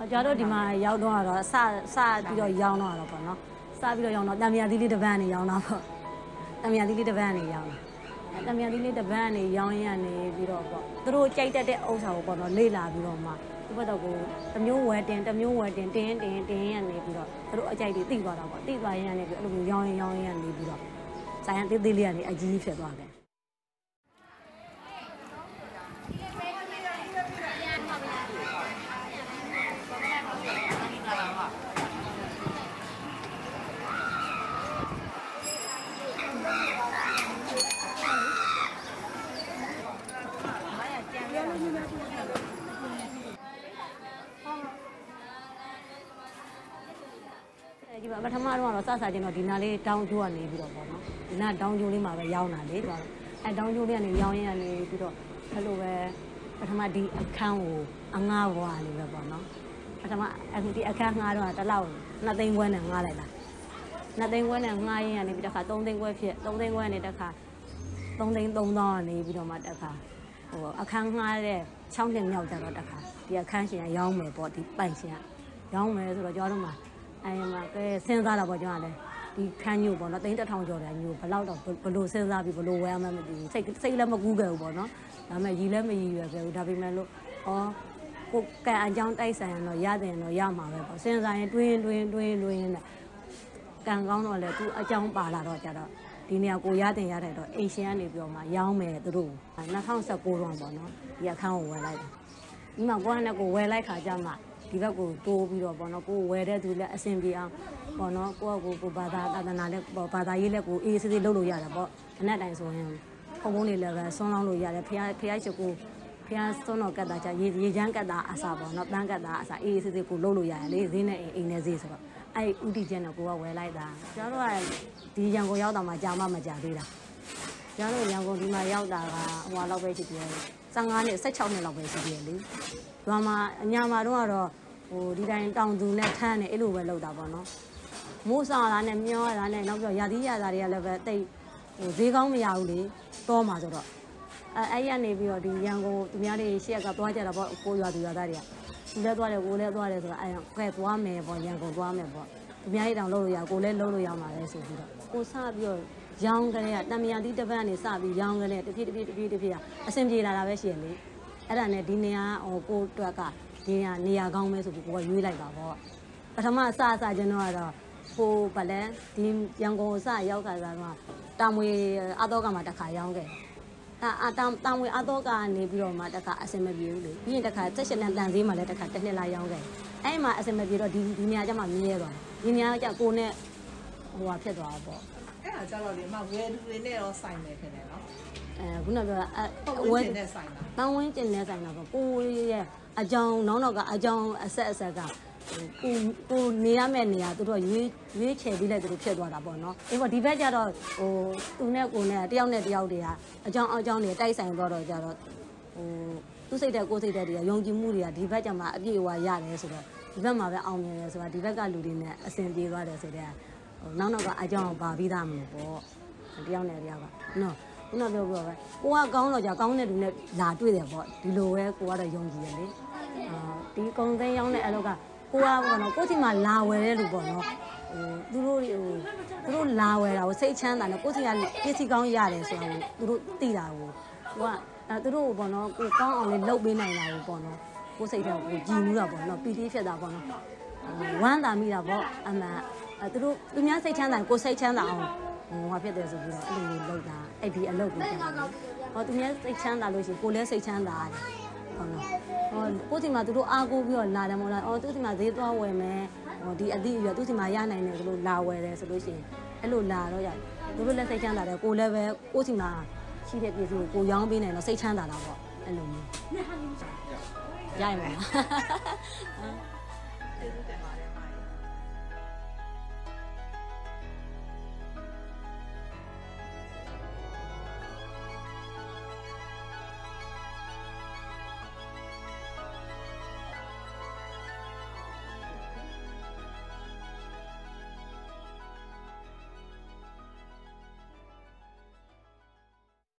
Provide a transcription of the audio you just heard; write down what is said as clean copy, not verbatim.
家都地嘛要多少啥比较要多少不喏，啥比较要多，咱们家地里的饭呢要多少，咱们家地里的饭呢要多。咱们家地里的饭呢，养人呢，比如说，都是家的欧洲不喏，累啦，比如嘛，就不到过，他们有外地，他们有外地，点人呢，比如，都是家的地多了不，地多人呢，比如养人呢，比如，咱家地里呢，几片多的。ပထမတော့စစချင်းတော့ဒီနာလေးတောင်းကျိုးကနေပြီးတော့ပေါ့နော်ဒီနာတောင်းကျိုးလေးမှာပဲရောင်းတာလေဆိုတော့တောင်းကျိုးလေးကနေရောင်းရင်းကနေပြီးတော့အဲ့လိုပဲပထမဒီအခန်းကိုအငှားဘွားလေးပဲပေါ့နော်ပထမအခုဒီအခန်းငှားတော့တစ်လောက်2သိန်းခွဲနဲ့ငှားလိုက်တာ2သိန်းခွဲနဲ့ငှားရင်းကနေပြီးတစ်ခါ3သိန်းခွဲဖြစ်3သိန်းခွဲနဲ့တစ်ခါ3သိန်း3သောင်းကနေပြီးတော့မှတစ်ခါဟိုအခန်းငှားတဲ့6နှစ်မြောက်ကြတော့တစ်ခါဒီအခန်းရှင်ကရောင်းမယ်ပေါ့ဒီပိုင်ရှင်ကရောင်းမယ်ဆိုတော့ကျွန်တော်တို့မှာအဲ့မှာကဲစဉ်းစားတာပေါ့ကျွန်တော်လည်းဒီခန်းညို့ပေါ့နော်3000ကျော်တယ်ညို့ဘလောက်တော့ဘလို့စဉ်းစားပြီးဘလို့ဝယ်ရမှမသိဘူးစိတ်လည်းမကူးခဲ့ဘူးပေါ့နော်ဒါပေမဲ့ရီလည်းမရီရွယ်ခဲ့ဘူးဒါပေမဲ့လို့ကိုကံအကြောင်းတိုက်ဆိုင်ရင်တော့ရတယ်တော့ရမှာပဲပေါ့စဉ်းစားရင်တွင်းနဲ့ကံကောင်းတော့လေသူအကြောင်းပါလာတော့ကြတော့ဒီနေရာကိုရတယ်တော့အိမ်ရှင်ကနေပြောမှရောင်းမယ်သူတို့2019တော့ပေါ့နော်ဒီအခန်းကိုဝယ်လိုက်တယ်ဒီမှာကိုကနဲ့ကိုဝယ်လိုက်ခါကြမှာဒီဘက်ကိုတိုးပြီးတော့ပေါ့နော်ကိုဝယ်တဲ့သူလည်းအဆင်ပြေအောင်ပေါ့နော်ကိုဘာသာသာသနာလည်းဘာသာရေးလည်းကိုအေးစစ်စစ်လုပ်လို့ရတယ်ပေါ့ခဏတိုင်ဆိုရင်ဖုံတွေလည်းပဲဆွန်းလောင်းလို့ရတယ်ဖះရှိကိုဖះဆွန်းတော့ကတ်တာကြရေချမ်းကတ်တာအစားပေါ့နော်ပန်းကတ်တာအစားအေးစစ်စစ်ကိုလုပ်လို့ရတယ်လေဈေးနဲ့အိမ်နဲ့ဈေးဆိုတော့အဲ့ဥတီချင်းတော့ကိုကဝယ်လိုက်တာကျွန်တော်တို့ကဒီရန်ကုန်ရောက်တာမှကြာမှမကြာသေးတာကျွန်တော်တို့ရန်ကုန်ဒီမှာရောက်တာကဟိုလောက်ပဲရှိသေးတယ်15နှစ်16နှစ်လောက်ပဲရှိသေးတယ်လေဒီမှာအညာမှာတော့ဟိုဒီတိုင်းတောင်သူနဲ့ထမ်းနေအဲ့လိုပဲလုပ်တာပေါ့နော်မိုးစားတာနဲ့မျောတာနဲ့နောက်ပြီးရာသီးရတာတွေကလည်းပဲတိတ်ဟိုဈေးကောင်းမရဘူးလေတောမှာဆိုတော့အဲ့ရနေပြီးတော့ဒီရန်ကုန်သူများတွေရှေ့ကသွားကြတာပေါ့ကိုရွာသူရွာသားတွေကသူလည်းသွားတယ်ကိုလည်းသွားတယ်ဆိုတော့အဲ့ကဲသွားမယ်ပေါ့ရန်ကုန်သွားမယ်ပေါ့သူများတွေတောင်လုပ်လို့ရကိုလည်းလုပ်လို့ရမှာလေဆိုပြီးတော့ကိုစပြီးတော့ရောင်းကလေးကတမယာတိတစ်ပတ်နေစပြီးရောင်းကလေးတဖြည်းအဆင်ပြေလာတာပဲရှိရလေအဲ့ဒါနဲ့ဒီနေရာဟိုကိုတွက်ကဒီနေရာကောင်းမဲဆိုပြီးကိုကရွေးလိုက်တာပေါ့ပထမစကျွန်တော်ကတော့ဟိုဗလဲဒီရန်ကုန်စရောက်ခါစားတော့တာမွေအတော့ကမှာတစ်ခါရောင်းခဲ့တာမွေအတော့ကနေပြီးတော့မှတစ်ခါအစင်မပြေဘူးလေပြီးရင်တစ်ခါတက်ရှင်နဲ့တန်သေးမှလည်းတစ်ခါတစ်နှစ်လာရောင်းခဲ့အဲ့မှာအစင်မပြေတော့ဒီနေရာကျမှမြဲသွားဒီနေရာကျကိုနဲ့ဟိုဟာဖြစ်သွားတော့ပေါ့အဲ့ဒါကျတော့ဒီမှာဝယ်သူတွေနဲ့တော့ဆိုင်နေခင်တယ်နော်ခုနပြောတာဝယ်တဲ့ဆိုင်တာတန်းဝင်းကျင်တဲ့ဆိုင်တာပေါ့ကိုရဲ့အကြောင်းနောင်တော့ကအကြောင်းအဆက်ကကိုနေရမယ့်နေရာသူတို့ရွေးချယ်ပြီးလိုက်သူတို့ဖြစ်သွားတာပေါ့နော်အေးပေါ့ဒီဘက်ကျတော့ဟိုသူနဲ့ကိုနဲ့တယောက်နဲ့တယောက်တွေကအကြောင်းတွေတိုက်ဆိုင်သွားတော့ကြတော့ဟိုသူစိတ်တဲ့ကိုစိတ်တဲ့တွေကယုံကြည်မှုတွေကဒီဘက်ကျမှအပြည့်အဝရတယ်ဆိုတော့ဒီဘက်မှာပဲအောင်မြင်တယ်ဆိုတာဒီဘက်ကလူတွေနဲ့အဆင်ပြေသွားတယ်ဆိုတဲ့ဟိုနောက်ကအကြောင်းပါပြီးသားမလို့ပေါ့တယောက်နဲ့တယောက်ကနော်ခုနပြောပြောပဲကိုကကောင်းတော့ကြာကောင်းတဲ့လူနဲ့လာတွေ့တယ်ပေါ့ဒီလိုပဲကိုကတော့ယုံကြည်ရလေဒီကုံသိန်းရောင်းတဲ့အလုပ်ကကိုကပေါ့နော်ကိုယ့်စီမှာလာဝယ်တဲ့လူပေါ့နော်ဟိုသူတို့လာဝယ်တာကိုစိတ်ချမ်းသာတယ်ကိုယ့်စီကပစ္စည်းကောင်းရတယ်ဆိုတာကိုသူတို့သိတာကိုသူတို့ပေါ့နော်ကိုကောင်းအောင်လေးလုပ်ပေးနိုင်တာကိုပေါ့နော်ကိုစိတ်ထဲကိုကြည်နူးတာပေါ့နော်ပီတိဖြစ်တာပေါ့နော်ဝမ်းသာမိတာပေါ့အမှန်သူများစိတ်ချမ်းသာကိုစိတ်ချမ်းသာအောင်ဟိုဖြစ်တယ်ဆိုပြီးတော့အဲ့လိုလုပ်တာအဲ့ဒီအလုပ်ကိုဟောသူများစိတ်ချမ်းသာလို့ရှိရင်ကိုလည်းစိတ်ချမ်းသာတယ်ဟုတ်လားဟောကိုစီမှာသူတို့အားကိုးပြီးတော့လာတယ်မဟုတ်လားသူစီမှာဈေးသွားဝယ်မယ်ဟောဒီအသည့်အရွယ်သူစီမှာရနိုင်တယ်ဆိုလို့လာဝယ်တယ်ဆိုလို့ရှိရင်အဲ့လိုလာတော့ရသူတို့လည်းစိတ်ချမ်းသာတယ်ကိုလည်းပဲကိုစီမှာရှိတဲ့ပြည်သူကိုရောင်းပေးနိုင်တော့စိတ်ချမ်းသာတာပေါ့အဲ့လိုမျိုးရရမှာ